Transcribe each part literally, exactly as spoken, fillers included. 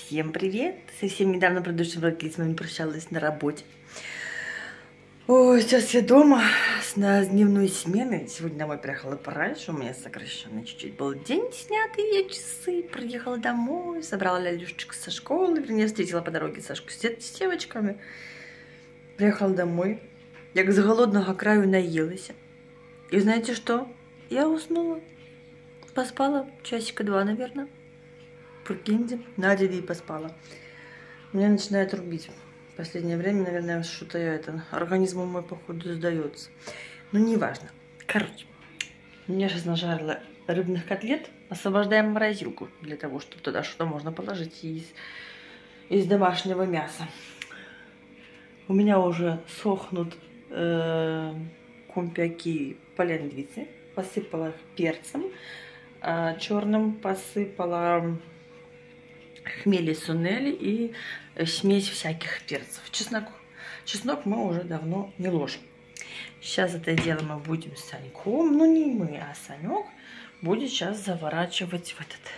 Всем привет! Совсем недавно в предыдущем ролике с вами прощалась на работе. Ой, сейчас я дома на дневной смены. Сегодня домой приехала пораньше. У меня сокращенный чуть-чуть был день, снятые часы. Приехала домой, собрала Лялюшечку со школы. Вернее, встретила по дороге Сашку с девочками. Приехала домой. Я с голодного краю наелась. И знаете что? Я уснула. Поспала часика два, наверное. Прикиньте, Надя и поспала. Меня начинает рубить. В последнее время, наверное, что-то я это... Организм мой, походу, сдается. Но неважно. Короче, я сейчас нажарила рыбных котлет. Освобождаем морозилку для того, чтобы туда что-то можно положить из, из домашнего мяса. У меня уже сохнут э, кумпяки полендвицы. Посыпала их перцем э, черным, посыпала хмели сунели и смесь всяких перцев. Чеснок. Чеснок мы уже давно не ложим. Сейчас это дело мы будем с Саньком, ну не мы, а Санек будет сейчас заворачивать в этот,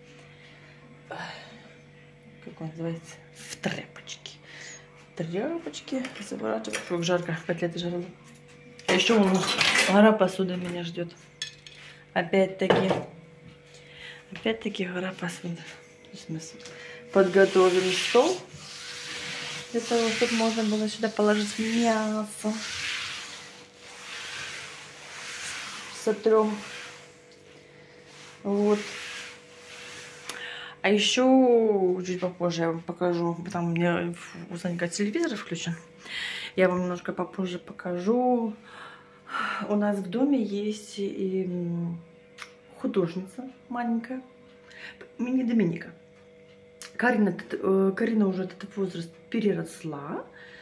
как он называется, в тряпочки. Тряпочки заворачивать. Как жарко, котлеты жарила. А еще у нас гора посуды меня ждет. Опять-таки, опять-таки гора посуды. Смысл. Подготовим стол для того, чтобы можно было сюда положить мясо. Сотрем. Вот. А еще чуть попозже я вам покажу. Там у меня у Санька телевизор включен. Я вам немножко попозже покажу. У нас в доме есть и художница маленькая. Мини Доминика. Карина, Карина уже этот возраст переросла.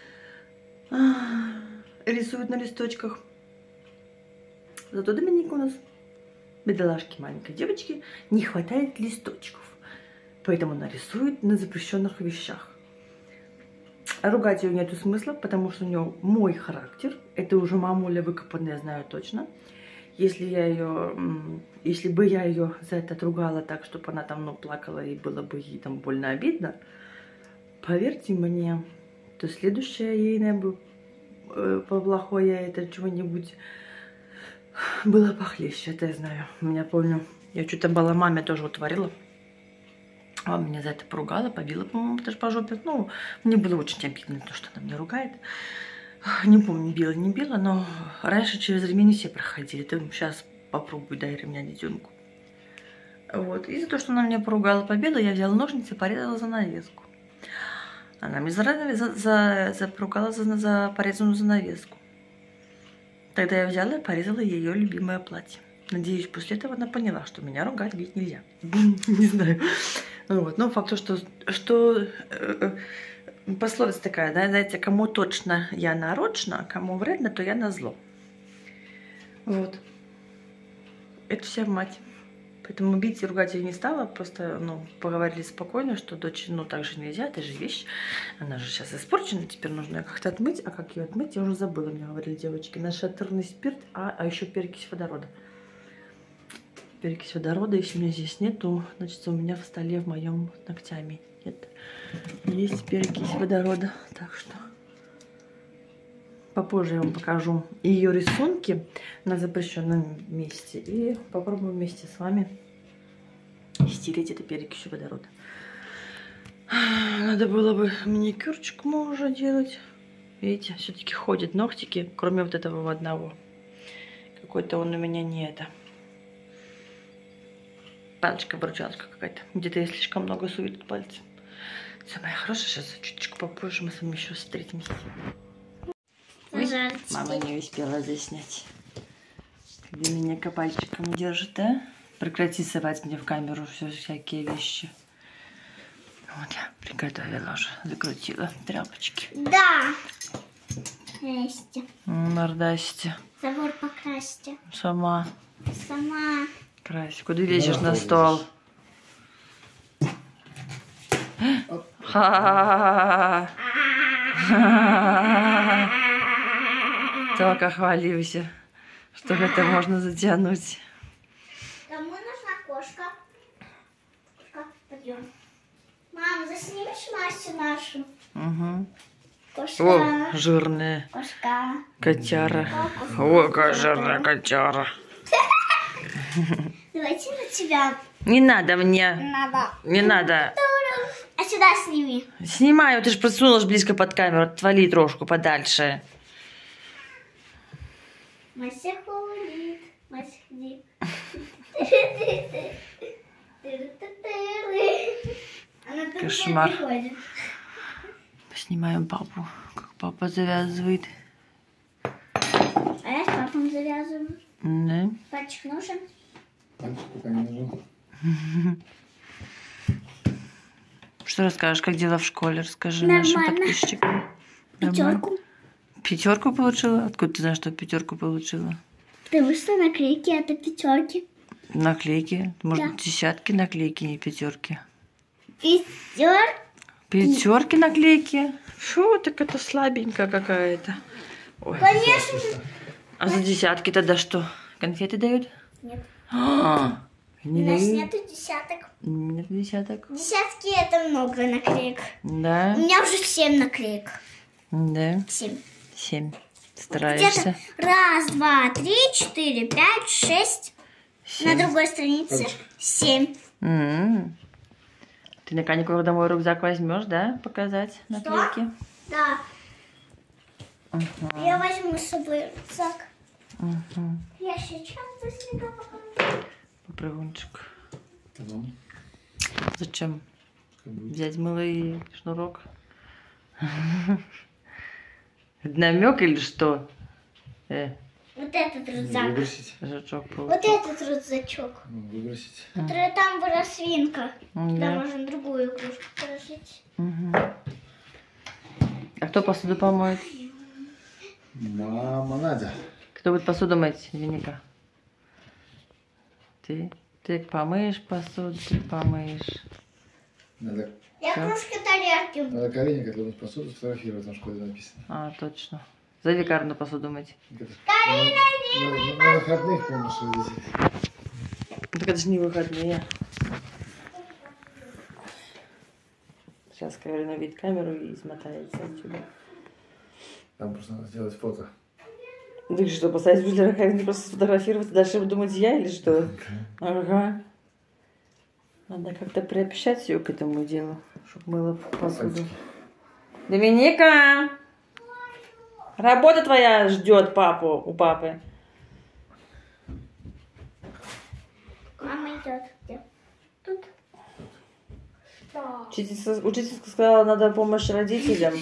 Рисует на листочках. Зато Доминика у нас, бедолашки маленькой девочки, не хватает листочков. Поэтому она рисует на запрещенных вещах. Ругать ее нету смысла, потому что у нее мой характер. Это уже мамуля выкопанная, я знаю точно. Если я ее, если бы я ее за это отругала так, чтобы она там, ну, плакала и было бы ей там больно обидно, поверьте мне, то следующее ейное бы э, плохое это чего-нибудь было похлеще, это я знаю. Меня помню, я что-то была маме тоже утворила. Мама меня за это поругала, побила, по-моему, даже по жопе. Ну, мне было очень обидно, то, что она меня ругает. Не помню, била, не била, но раньше через ремень все проходили. Ты сейчас попробуй, дай ремня детенку. Вот. И за то, что она меня поругала, побила, я взяла ножницы и порезала занавеску. Она мне за, за, за, за, поругала за, за порезанную занавеску. Тогда я взяла и порезала ее любимое платье. Надеюсь, после этого она поняла, что меня ругать, бить нельзя. Не знаю. Вот. Но факт, что... что пословица такая, да, знаете, кому точно я нарочно, а кому вредно, то я назло. Вот. Это вся мать. Поэтому бить и ругать я не стала, просто, ну, поговорили спокойно, что дочь, ну, так же нельзя, это же вещь. Она же сейчас испорчена, теперь нужно ее как-то отмыть. А как ее отмыть, я уже забыла, мне говорили девочки. Нашатырный спирт, а, а еще перекись водорода. Перекись водорода, если у меня здесь нету, значит, у меня в столе в моем ногтями нет. Есть перекись водорода, так что попозже я вам покажу ее рисунки на запрещенном месте и попробую вместе с вами стереть это перекись водорода. Надо было бы маникюрчик уже делать. Видите, все-таки ходят ногтики, кроме вот этого одного. Какой-то он у меня не это. Палочка-выручалочка какая-то. Где-то я слишком много сует пальцы. Все, моя хорошая, сейчас чуточку попозже мы с вами еще встретимся. Ой, мама не успела заснять. Где меня копальчиком держит, да? Прекрати совать мне в камеру все всякие вещи. Вот я приготовила уже, закрутила тряпочки. Да. Красьте. Мордасьте. Забор покрасьте. Сама. Сама. Крась. Куда лезешь на стол? Ха-ха-ха! Только хвалился, что это можно затянуть. Кому нужна кошка? Кошка, пойдем. Мам, засни. Помнишь Масю нашу? Угу. Кошка. О, жирная Кошка. котяра. О, какая жирная котяра. Давайте на тебя. Не надо мне. Надо. Не надо. А сюда сними. Снимаю, ты же просунулась близко под камеру. Отвали трошку подальше. Мася ходит. Мася ходит. Кошмар. Снимаем папу. Как папа завязывает. А я с папом завязываю. Да. Пальчик нужен? Пальчик пока не нужен. Что расскажешь, как дела в школе? Расскажи нашим Нормально. подписчикам. Пятерку. Пятерку получила? Откуда ты знаешь, что пятерку получила? Потому что наклейки это пятерки. Наклейки. Может, Да. десятки наклейки, не пятерки. Пятерки. Пятерки наклейки. Фу, так это слабенькая какая-то. Ой. Конечно же. А за десятки тогда что? Конфеты дают? Нет. А, не У нас дают? нету десяток. Нет десяток. Десятки это много наклеек. Да. У меня уже семь наклеек. Да. Семь. Семь. Где-то Стараешься. раз, два, три, четыре, пять, шесть. На Семь. другой странице семь. М. Ты на каникулах домой рюкзак возьмешь, да? Показать наклейки? Да. Ага. Я возьму с собой рюкзак. Ага. Я сейчас быстренько покажу. Попрыгунчик. Потом, Зачем? как будет. Взять мыло и шнурок? Намек или что? Э, Вот этот Ну, рюкзак. Выбросить. жучок Вот получил. этот рюкзачок. Ну, выбросить. Который там была свинка. Туда Да. можно другую игрушку положить. Мгм. А кто посуду помоет? Мама Надя. Кто будет посуду мыть, Веника? Ты? Ты помыешь посуду, ты помыешь. Надо, Я Всё. кружки тарелки. надо Карине, когда мыть посуду, сфотографировать, там в школе написано. А, точно. Зови Карну посуду мыть. Карина, на, на, на выходных, помнишь, везде. Ну, так это же не выходные. Сейчас Карина видит камеру и смотается отсюда. Там просто надо сделать фото. Ты что, поставить возле Карины просто сфотографировать, а дальше думать я или что? Ага. Надо как-то приобщать ее к этому делу, чтобы мыла посуду. Пальчики. Доминика! Работа твоя ждет папу, у папы. Мама идет. Где? Тут. Что? Учительница, учительница сказала, надо помощь родителям.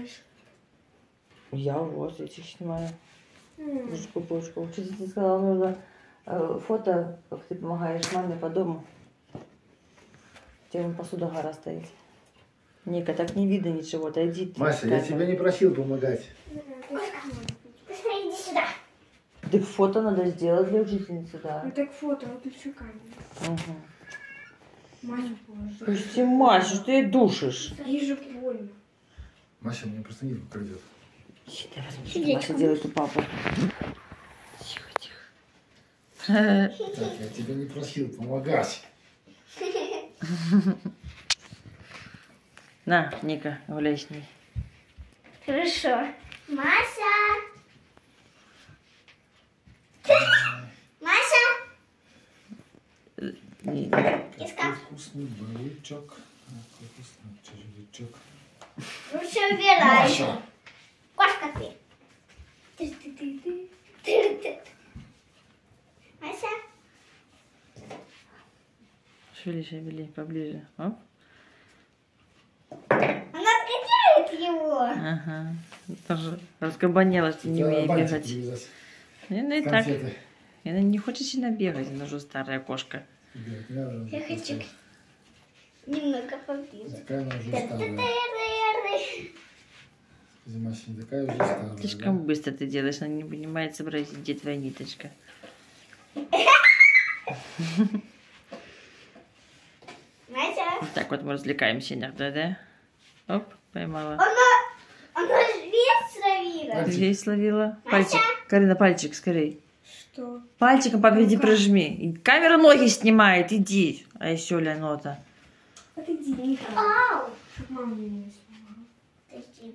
Я вот этих снимаю. Пушку, пушку. Учительница сказала, нужно э, фото, как ты помогаешь маме по дому. Тем посуда гора стоит. Ника, так не видно ничего, отойди ты. Мася, я тебя не просил помогать. Быстрее иди сюда. Так фото надо сделать для учительницы, да. Ну так фото, вот и все камера. Угу. Мать положи. Пусти, Маш, что ты ей душишь? Ей же больно. Мася, мне просто нитку крадет. Давай возьми, что Сердечко. Маша делает у папы. Тихо, тихо. Так, я тебя не просил помогать. На, Ника, гуляй с ней. Хорошо. Мася. Мася. Киска. Какой вкусный балычок. Какой вкусный червячок. Ну все, убирай. Маша. Кошка ты. Ты-ты-ты-ты. Ты-ты. Мася. Шевели, шевели, поближе. Оп. Она отгоняет его. Ага. Тоже раскабанела, что не умеет Бантик бегать. привязать. И она и так. Конфеты. И она не хочет сильно бегать, она уже старая кошка. Бегать не надо, Я уже хочу просто. немного поближе. Такая она уже старая. Ты-ты-ты-ты-ты. Мася, не такая уже старая. Слишком да? быстро ты делаешь, она не понимает сообразить, где твоя ниточка. Мася. Вот так вот мы развлекаемся иногда, да? Оп, поймала. Она, она вес словила. Пальчик. Здесь словила. Мася. Пальчик. Карина, пальчик скорей. Что? Пальчиком папе иди прижми. И камера ноги снимает, иди. А еще Лянота. Отойди, Ника. Ау. Мама меня не снимала. Подожди.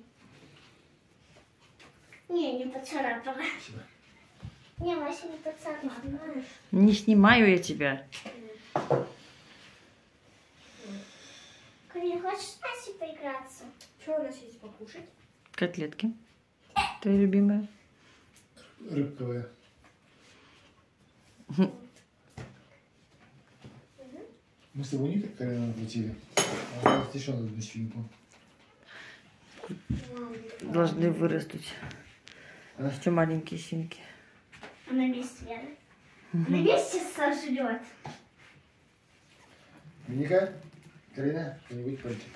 Не, не поцарапала. Спасибо. Не, Мася не поцарапала. Не снимаю я тебя. Карин, хочешь с Масей поиграться? Что у нас есть покушать? Котлетки. Твои любимые. Рыбковая. Мы с тобой не как Карина оплатили. А у нас еще надо на свинку. Должны вырастуть. А? Еще маленькие свинки. Она вместе, Она вместе сожрет. Ника, Карина, кто-нибудь пальчик.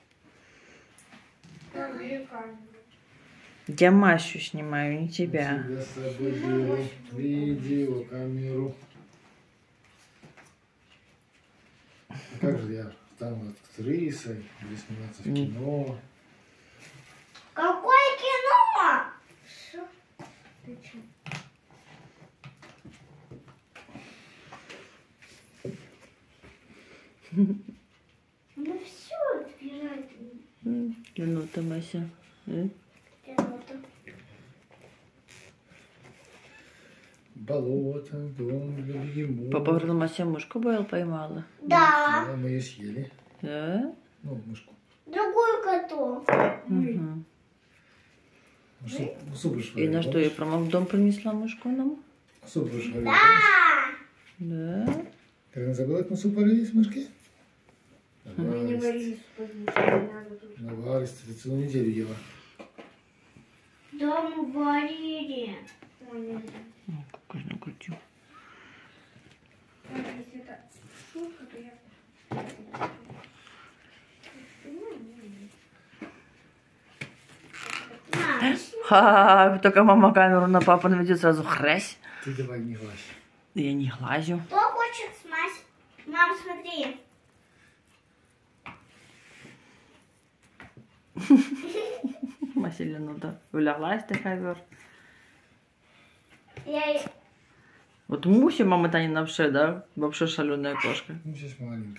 Там бери камеру. Я Масю снимаю, не тебя. Я с собой беру видеокамеру. А как же я стану актрисой, буду сниматься в кино? Какое кино? Шо? Ты че? Ну все, отбирай. Ленута, Мася. Э? Болото, дом для бегемота. Папа говорил, Мася мышку боял, поймала. Да. Да, мы ее съели. Да? Ну, мышку. Другую коту. Угу. Ну, суп, ну, суп же И на варили, что я помнишь? прямо в дом принесла мышку нам? Суп же варили, Да. помнишь? Да. Карина забыла, как мы суп варили с мышки? Мы не варили, потому что не надо тут. Наварились, ты целую неделю ела. Да, мы варили. Ой, нет. Какой же накрутил. Так, если это шутка, то я... Мам, Ха-ха, только мама камеру на папу наведет, сразу хрясь. Ты давай не глазь. Я не глазю. кто хочет смазь? Мам, смотри. Мася Ленута уляглась на ковер. Я... и- Вот Муся, мама Танина вообще, да? Вообще шаленая кошка. Ну, сейчас маленькая.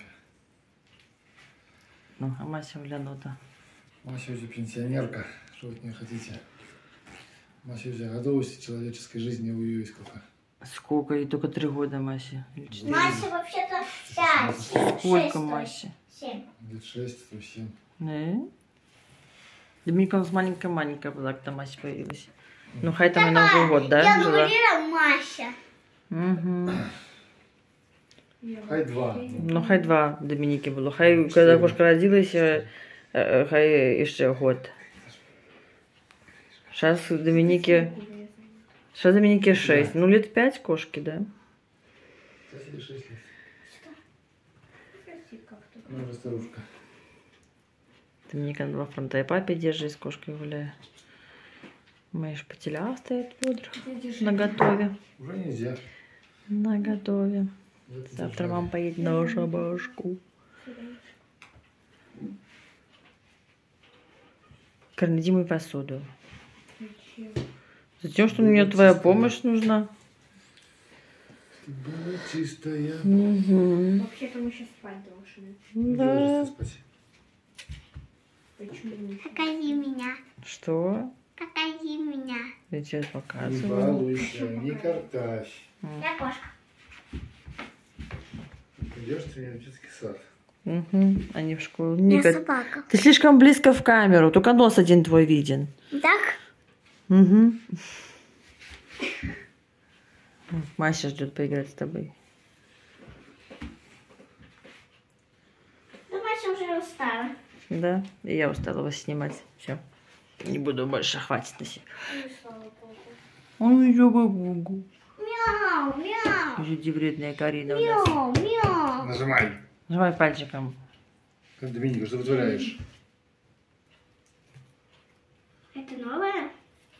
Ну, а Мася Ленута. Мася уже пенсионерка. Что вы от нее хотите? Мася уже готовность человеческой жизни у ее сколько? Сколько? Ей только три года, Масе. Или четыре. Мася вообще-то пять, семь, Сколько шесть, Масе? семь. Лет шесть, то семь. Да? Доминика у нас маленькая-маленькая была, когда Мася появилась. Ну, хай там и на Новый год, да, Я жила? говорила Мася. Угу. Хай два. Ну, хай два Доминики було. Хай, когда кошка родилась, э, э, хай еще год. Сейчас Доминике... Сейчас Доминике шесть. Ну, лет пять кошки, да? Пять или шесть лет. Прости, как-то. Она уже старушка. Доминика на два фронта. И папе держи, с кошкой гуляю. Мои шпателя стоят бодро. Ты держи. На готове. Уже нельзя. На готове. Это Завтра держали. мама поедет на шабашку. Карин, иди мой посуду. Зачем? Затем, что мне твоя помощь нужна. Ты была чистая. Угу. Вообще-то мы сейчас спать должны. Не Да. ложишься спать. Почему? Покажи меня. Что? Покажи меня. Я тебе Не показываю. балуйся, не картавь. Я кошка. Идешь в тренировательский сад. Угу. Они в школу. Я Ника, собака. ты слишком близко в камеру. Только нос один твой виден. Так? Угу. Мася ждет поиграть с тобой. Ну, Мася уже устала. Да? И я устала вас снимать. Все. Не буду больше, хватит на себя. Ну, слава богу. Ой, я бабугу. Мяу, мяу. Жди, вредная Карина у нас. Мяу, мяу. Нажимай. Нажимай пальчиком. Как Доминика, что вытворяешь? Это новое?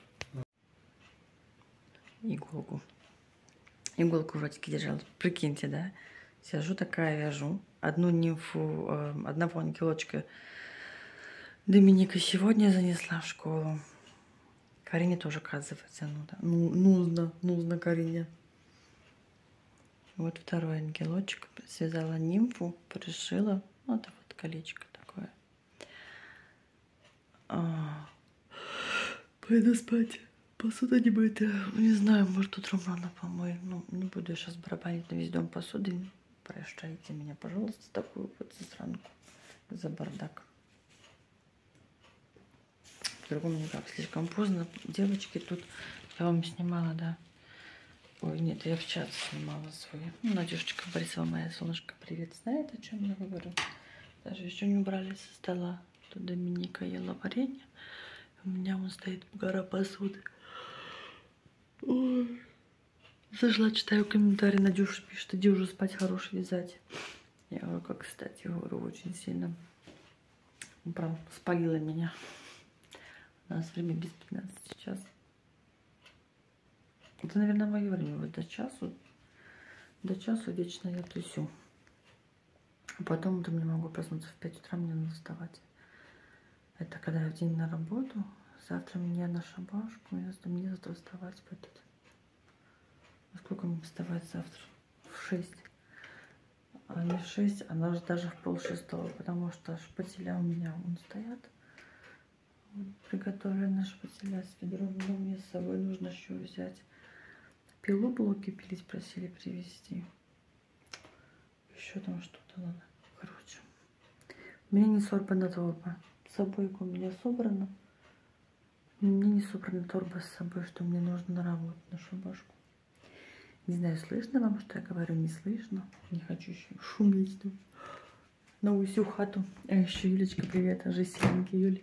Иголку. Иголку в ротике держала. Прикиньте, да? Сижу такая, вяжу. Одну нимфу, э, одного ангелочка Доминика сегодня занесла в школу. Карине тоже, оказывается, ну, да. ну, нужно, нужно Карине. Вот второй ангелочек. Связала нимфу, пришила. Вот это вот колечко такое. Пойду спать. Посуда не будет. Не знаю, может утром рано помою. Ну, не буду я сейчас барабанить на весь дом посуды. Прощайте меня, пожалуйста, такую вот засранку за бардак. По-другому никак. Слишком поздно. Девочки, тут я вам снимала, да. Ой, нет, я в чат снимала свой. Ну, Надюшечка Борисова, моя солнышко, привет. Знает, о чем я говорю? Даже еще не убрали со стола. Тут Доминика ела варенье. У меня вон стоит гора посуды. Ой. Зашла, читаю комментарии. Надюша пишет, иди уже спать, хорош вязать. Я говорю, как, кстати, говорю, очень сильно. Прям спалила меня. У нас время без пятнадцати сейчас. Это, наверное, мое время. Вот до часу. До часу вечно я тусю. А потом утром не могу проснуться в пять утра, мне надо вставать. Это когда я в день на работу. Завтра мне на шабашку. Мне завтра вставать в этот. Во сколько мне вставать завтра? В шесть. А не в шесть, а даже в пол шестого. Потому что шпателя у меня вон стоят. Вот, приготовленные шпателя с ведром. Но мне с собой нужно еще взять. Пилу блоки пилить просили привезти. Еще там что-то надо. Короче. У меня не сорвана торба. С собой у меня собрано. У меня не собрана торба с собой, что мне нужно на работу, на шабашку. Не знаю, слышно вам, что я говорю, не слышно. Не хочу еще шуметь тут. На всю хату. А еще Юлечка, привет, а Жесеньки, Юля.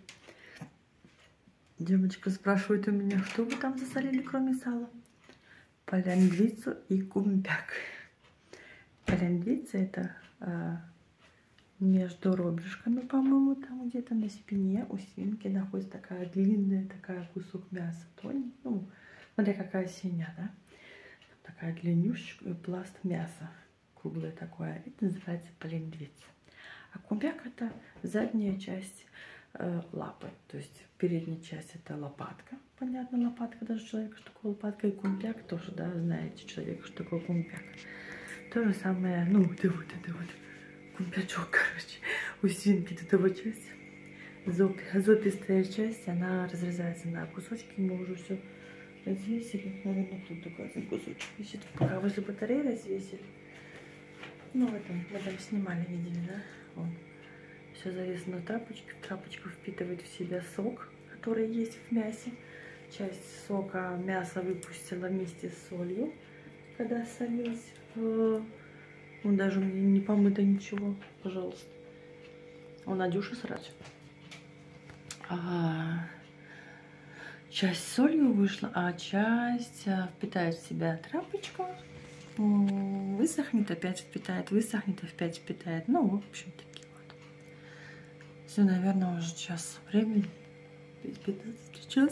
Девочка спрашивает у меня, что вы там засолили, кроме сала? Поляндвицу и кумпяк. Поляндвица это а, между ребрышками, по-моему, там где-то на спине у свинки находится такая длинная, такая кусок мяса. Тоненький, ну, смотря какая свинья, да? Такая длиннющая пласт мяса. Круглое такое. Это называется поляндвица. А кумпяк это задняя часть э, лапы. То есть передняя часть это лопатка. Понятно, лопатка даже человека, что такое лопатка. И кумпяк тоже, да, знаете, человек, что такое кумпяк. То же самое, ну, это вот, это вот, кумпячок, короче, у свинки это вот часть. Зоб, зобистая часть, она разрезается на кусочки, мы уже все развесили. Наверное, тут такой один кусочек висит. Пока возле батареи развесили. Ну, в этом, в этом снимали, видели, да? Вот. Все завесено тряпочкой. Тряпочка впитывает в себя сок, который есть в мясе. Часть сока мясо выпустила вместе с солью, когда солилась. Он даже мне не помыто ничего, пожалуйста. У Надюши срач. А, часть солью вышла, а часть впитает в себя тряпочку. Высохнет, опять впитает, высохнет, опять впитает. Ну, в общем, такие вот. Все, наверное, уже час времени. пятнадцать час.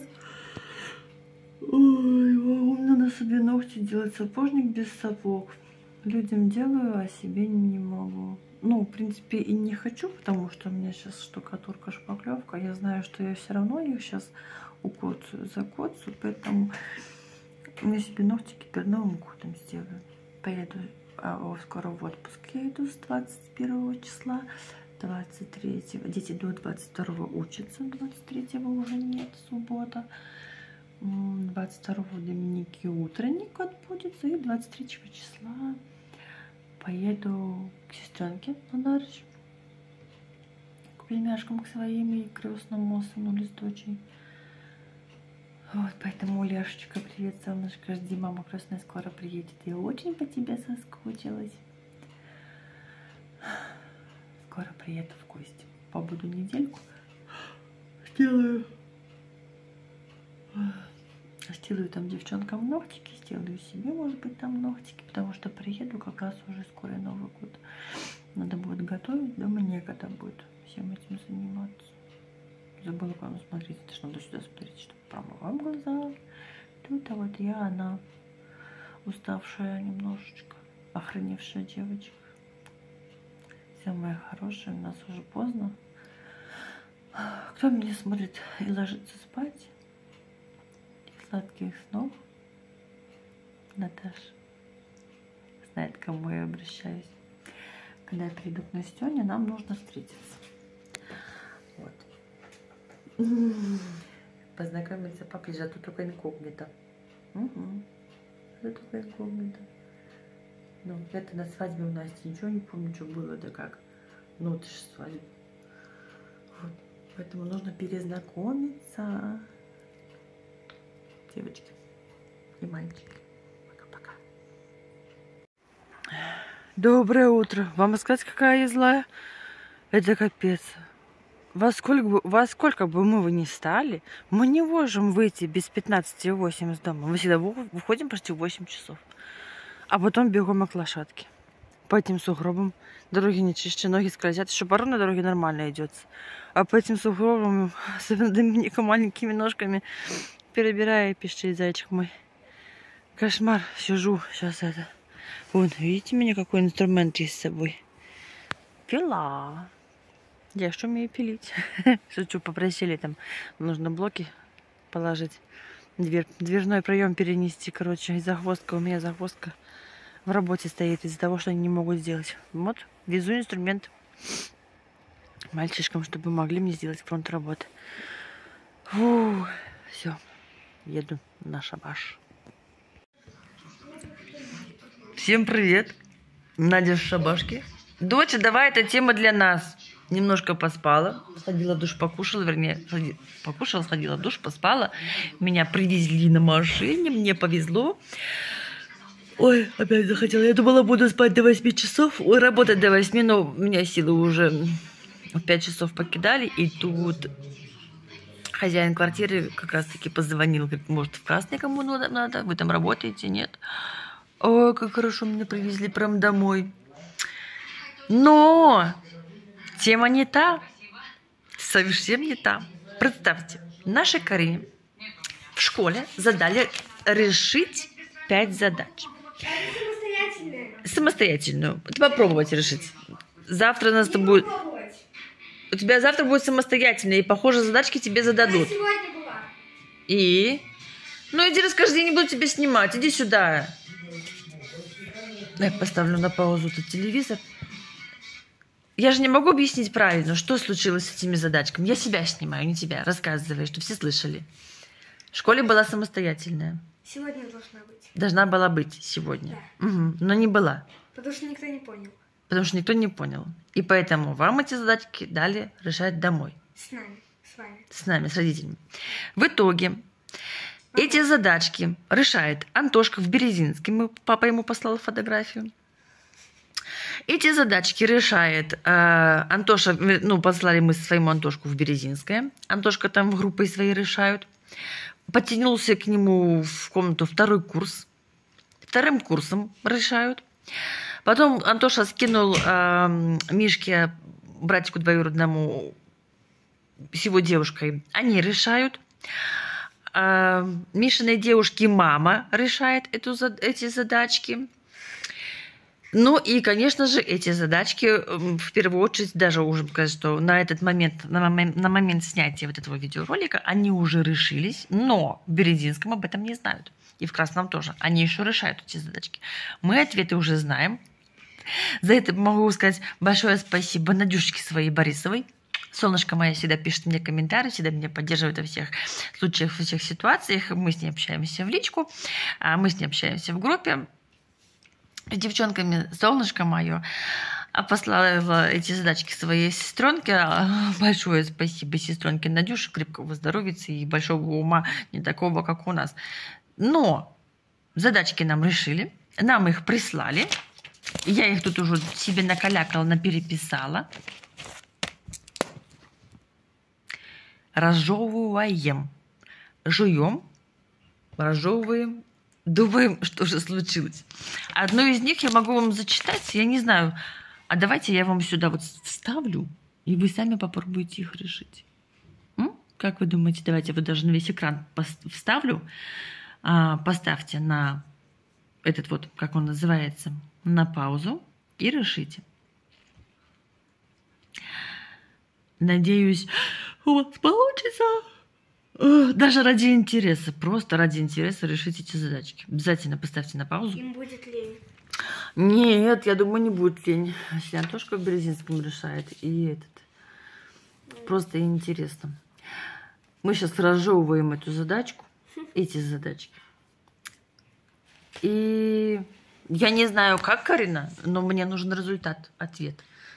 Ой, у надо себе ногти делать. Сапожник без сапог. Людям делаю, а себе не могу. Ну, в принципе, и не хочу, потому что у меня сейчас штукатурка, шпаклевка. Я знаю, что я все равно их сейчас укоцаю, закоцаю, поэтому я себе ногти теперь новым кодом сделаю. Поеду а, скоро в отпуск. Я иду с двадцать первого числа, двадцать третьего. Дети до двадцать второго учатся, двадцать третьего уже нет, суббота. двадцать второго у Доминики утренник отбудется, и двадцать третьего числа поеду к сестренке на Дарыч, к племяшкам, к своим и к крестному сыну Листочей. Вот, поэтому, Лешечка, привет, солнышко, жди, мама крестная скоро приедет. Я очень по тебе соскучилась. Скоро приеду в гости. Побуду недельку. Сделаю. Сделаю там девчонкам ногтики, сделаю себе, может быть, там ногтики, потому что приеду как раз уже скоро Новый год. Надо будет готовить, дома некогда будет всем этим заниматься. Забыла к вам смотреть, это ж надо сюда смотреть, чтобы промываем глаза. Тут, а вот я, она уставшая немножечко, охраневшая девочка. Все, мои хорошие, у нас уже поздно. Кто меня смотрит и ложится спать? Сладких снов. Наташа знает, к кому я обращаюсь. Когда я приду к Настёне, нам нужно встретиться. Вот. познакомиться поближе, а тут только инкогнито. Угу. Это только инкогнито. Ну, это на свадьбе у Насти. Ничего не помню, что было, да как. Ну, это же свадьба. Вот. Поэтому нужно перезнакомиться. Девочки и мальчики. Пока-пока. Доброе утро. Вам сказать, какая я злая? Это капец. Во сколько, бы, во сколько бы мы ни стали, мы не можем выйти без пятнадцати восемь из дома. Мы всегда выходим почти в восемь часов. А потом бегом к лошадке. По этим сугробам дороги не чище, ноги скользят. Еще порой на дороге нормально идется. А по этим сугробам, особенно Доминика маленькими ножками, перебирая и пищит зайчик мой. Кошмар. Сижу сейчас это. Вон, видите, у меня какой инструмент есть с собой? Пила. Я что умею пилить? Шучу, попросили там. Нужно блоки положить. Дверь, дверной проем перенести. Короче, загвоздка. У меня загвоздка в работе стоит из-за того, что они не могут сделать. Вот, везу инструмент мальчишкам, чтобы могли мне сделать фронт работы. Фу, все, еду на шабаш. Всем привет. Надя в шабашке. Доча, давай, эта тема для нас. Немножко поспала, сходила в душ, покушала, вернее, сходи, покушала, сходила в душ, поспала. Меня привезли на машине, мне повезло. Ой, опять захотела. Я думала, буду спать до восьми часов, ой, работать до восьми, но у меня силы уже в пять часов покидали. И тут хозяин квартиры как раз-таки позвонил, говорит, может, в Красный кому надо, вы там работаете, нет? Ой, как хорошо, меня привезли прям домой. Но... тема не та, совсем не та. Представьте, нашей Карине в школе задали решить пять задач. Самостоятельная. Самостоятельную. Это попробовать решить. Завтра у нас это будет... У тебя завтра будет самостоятельная, и, похоже, задачки тебе зададут. Она сегодня была. И? Ну, иди расскажи, я не буду тебя снимать. Иди сюда. Я поставлю на паузу этот телевизор. Я же не могу объяснить правильно, что случилось с этими задачками. Я себя снимаю, не тебя. Рассказывай, чтобы все слышали. В школе была самостоятельная. Сегодня должна быть. Должна была быть сегодня. Да. Угу. Но не была. Потому что никто не понял. Потому что никто не понял. И поэтому вам эти задачки дали решать домой. С нами, с вами. С нами, с родителями. В итоге эти задачки решает Антошка в Березинске. Папа ему послал фотографию. Эти задачки решает э, Антоша, ну, послали мы своему Антошку в Березинское. Антошка там в группы свои решают. Подтянулся к нему в комнату второй курс. Вторым курсом решают. Потом Антоша скинул э, Мишке, братику двоюродному, с его девушкой. Они решают. Э, Мишиной девушки мама решает эту, эти задачки. Ну и, конечно же, эти задачки, в первую очередь, даже уже сказать, что на этот момент, на момент, на момент снятия вот этого видеоролика, они уже решились, но в Березинском об этом не знают. И в Красном тоже. Они еще решают эти задачки. Мы ответы уже знаем. За это могу сказать большое спасибо Надюшечке своей Борисовой. Солнышко моя всегда пишет мне комментарии, всегда меня поддерживает во всех случаях, во всех ситуациях. Мы с ней общаемся в личку, мы с ней общаемся в группе. С девчонками, солнышко мое, послала эти задачки своей сестренке. Большое спасибо сестренке Надюше, крепкого здоровья и большого ума, не такого, как у нас. Но задачки нам решили, нам их прислали. Я их тут уже себе накалякала, напереписала. Разжевываем. Жуем, разжевываем. Думаем, что же случилось. Одну из них я могу вам зачитать, я не знаю. А давайте я вам сюда вот вставлю, и вы сами попробуйте их решить. М? Как вы думаете? Давайте я вот даже на весь экран вставлю. А, поставьте на этот вот, как он называется, на паузу и решите. Надеюсь, у вас получится. Даже ради интереса, просто ради интереса решите эти задачки. Обязательно поставьте на паузу. Им будет лень. Нет, я думаю, не будет лень. Если Антошка в Березинском решает, и этот. Просто интересно. Мы сейчас разжевываем эту задачку, эти задачки. И я не знаю, как Карина, но мне нужен результат, ответ.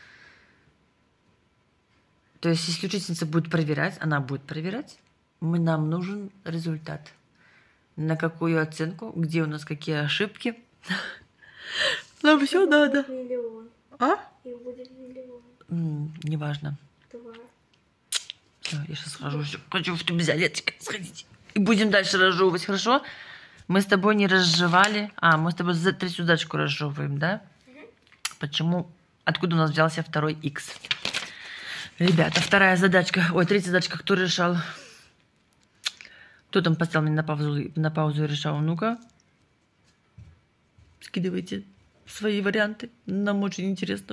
То есть, если учительница будет проверять, она будет проверять, мы, нам нужен результат. На какую оценку, где у нас какие ошибки. Нам все надо. Миллион. А? Их будет миллион. М, неважно. Два. Всё, я сейчас схожу. Всё, хочу в туалетик сходить. И будем дальше разжевывать, хорошо? Мы с тобой не разжевали. А, мы с тобой за третью задачку разжевываем, да? Угу. Почему? Откуда у нас взялся второй икс? Ребята, вторая задачка. Ой, третья задачка. Кто решал? Кто там поставил меня на паузу, на паузу и решал? Ну-ка. Скидывайте свои варианты. Нам очень интересно.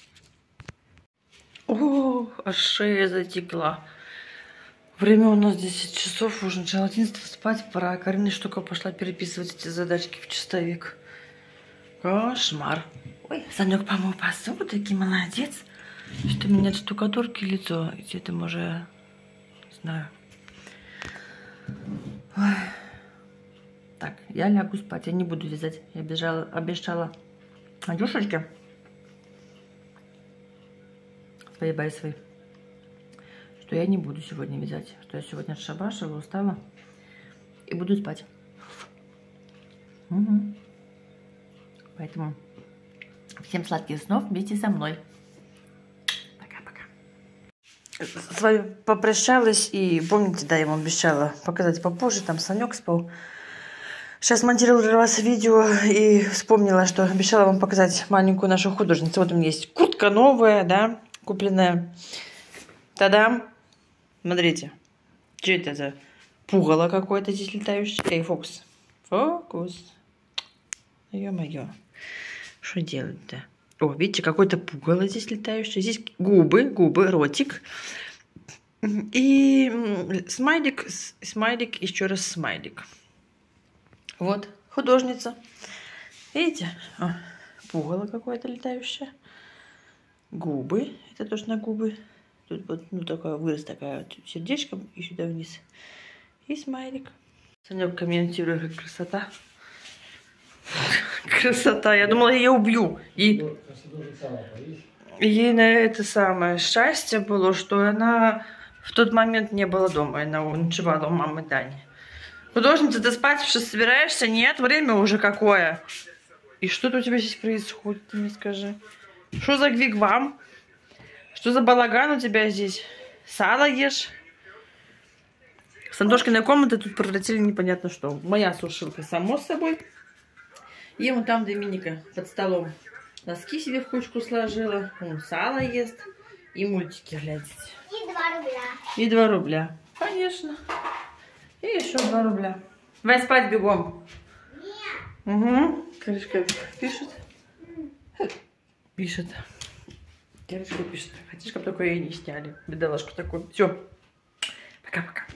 О, аж шея затекла. Время у нас десять часов, уже начало одиннадцать, спать пора. Карина штука пошла переписывать эти задачки в чистовик. Кошмар. Ой, Санек помыл посуду, таки молодец. Что у меня от штукатурки лицо, и это уже, не знаю. Ой. Так, я лягу спать, я не буду вязать. Я бежала, обещала Надюшечке своей байсовой, что я не буду сегодня вязать, что я сегодня отшабашила, устала и буду спать. Угу. Поэтому всем сладких снов вместе со мной. Пока-пока. С вами попрощалась, и помните, да, я вам обещала показать попозже, там Санек спал. Сейчас монтировала для вас видео и вспомнила, что обещала вам показать маленькую нашу художницу. Вот у меня есть куртка новая, да, купленная. Та-дам! Смотрите, что это за пугало какое-то здесь летающее? Эй, фокус. Фокус. Ё-моё. Что делать-то? О, видите, какое-то пугало здесь летающее. Здесь губы, губы, ротик. И смайлик, смайлик, еще раз смайлик. Вот, художница. Видите? О, пугало какое-то летающее. Губы. Это тоже на губы. Тут вот, ну, такая вырос, такая вот сердечко и сюда вниз. И смайлик. Санек комментирует, как красота. Красота. Я думала, я ее убью. И ей на это самое счастье было, что она в тот момент не была дома. Она ночевала у мамы Дани. Художница, ты спать уже собираешься? Нет, время уже какое. И что-то у тебя здесь происходит, ты мне скажи. Что за гвигвам? Что за балаган у тебя здесь? Сало ешь? С Антошкиной комнаты тут превратили непонятно что. Моя сушилка, само собой. И вон там Доминика под столом носки себе в кучку сложила. Он сало ест. И мультики глядите. И два рубля. И два рубля. Конечно. И еще два рубля. Давай спать бегом. Нет. Угу. Каришка пишет. Пишет. Каришка пишет. Хотишь, чтобы только ее не сняли. Бедоложку такую. Все. Пока-пока.